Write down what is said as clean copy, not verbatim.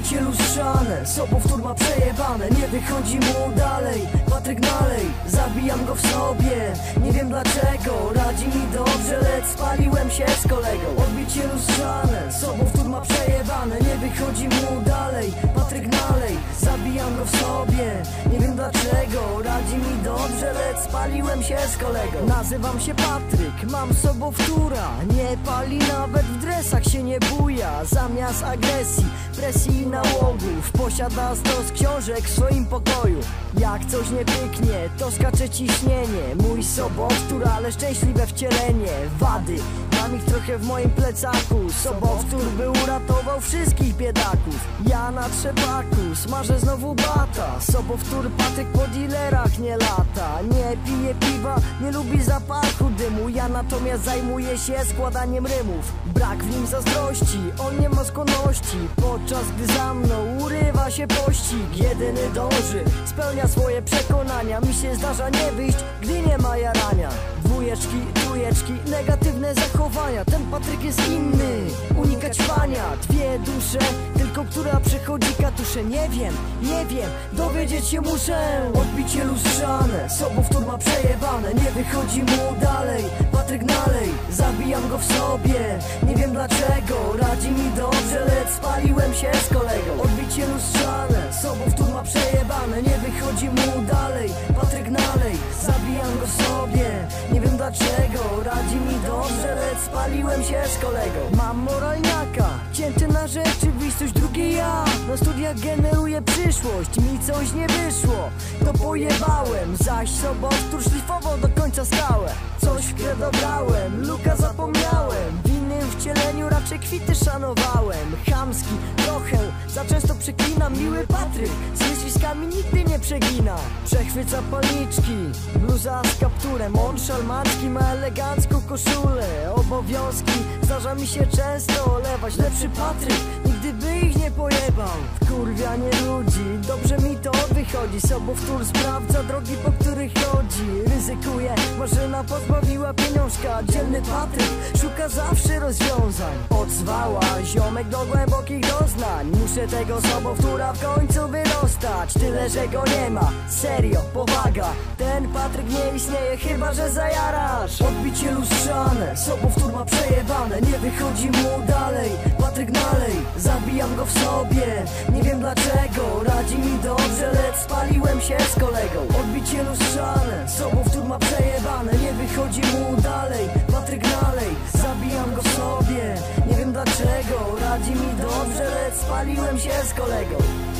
Odbicie lustrzane, sobowtór ma przejebane. Nie wychodzi mu dalej, Patryk nalej. Zabijam go w sobie, nie wiem dlaczego. Radzi mi dobrze, lecz spaliłem się z kolegą. Odbicie lustrzane, sobowtór ma przejebane. Nie wychodzi mu dalej, Patryk nalej. Zabijam go w sobie, nie wiem dlaczego. Radzi mi dobrze, lecz spaliłem się z kolegą. Nazywam się Patryk, mam sobowtóra. Nie pali, nawet w dresach się nie buja. Zamiast agresji, presji i nałogów posiada stos książek w swoim pokoju. Jak coś nie pyknie, to skacze ciśnienie. Mój sobowtór, ale szczęśliwe wcielenie. Wady, mam ich trochę w moim plecaku. Sobowtór by uratował wszystkich biedaków. Ja na trzepaku, smażę znowu bata. Sobowtór Patryk po dealerach nie lata. Nie pije piwa, nie lubi zapachu dymu. Ja natomiast zajmuję się składaniem rymów. Brak w nim zazdrości, on nie ma skłonności. Podczas gdy za mną urywa się pościg. Jedyny dąży, spełnia swoje przekonania. Mi się zdarza nie wyjść, gdy nie ma jarania. Dwójeczki, trójeczki, negatywne zachowania. Ten Patryk jest inny, unika ćwania. Dwie dusze, tylko która przechodzi katusze. Nie wiem, dowiedzieć się muszę. Odbicie lustrzane, sobowtór ma przejebane. Nie wychodzi mu dalej, Patryk nalej. Zabijam go w sobie, nie wiem dlaczego. Radzi mi dobrze, lecz spaliłem się z kolegą. Odbicie lustrzane, sobowtór ma przejebane. Nie wychodzi mu dalej, Patryk nalej. Zabijam go w sobie, nie wiem dlaczego. Radzi mi dobrze, lecz spaliłem się z kolegą. Mam moralniaka, cięty na rzeczywistość, drugi ja. Na studiach generuję przyszłość, mi coś nie wyszło, to pojebałem. Zaś sobowtór szlifował do końca skałę. Coś w grę dobrałem, luka zapomniałem. W innym wcieleniu raczej kwity szanowałem. Chamski trochę, za często przeklinam. Miły Patryk, z wyzwiskami nigdy nie przegina. Przechwyca paniczki, bluza z kapturem. On szalmacki, ma elegancką koszulę. Obowiązki, zdarza mi się często olewać. Lepszy Patryk, nigdy by ich nie pojebał. Wkurwianie ludzi, dobrze mi to wychodzi. Sobowtór sprawdza drogi, po których chodzi. Ryzykuje, maszyna pozbawiła pieniążka. Dzielny Patryk szuka zawsze rozwiązań. Odzwała ziomek do głębokich doznań. Muszę tego sobowtóra w końcu wyrostać. Tyle, że go nie ma, serio, powaga. Ten Patryk nie istnieje, chyba że zajarasz. Odbicie lustrzane, sobowtór ma przejebane. Nie wychodzi mu dalej, Patryk nalej. Zabijam go w sobie, nie wiem dlaczego. Radzi mi dobrze, lecz spaliłem się z kolegą. Odbicie lustrzane, sobowtór ma przejebane. Nie wychodzi mu dalej, Patryk nalej. Zabijam go w sobie, nie wiem dlaczego. Radzi mi dobrze, lecz spaliłem się z kolegą.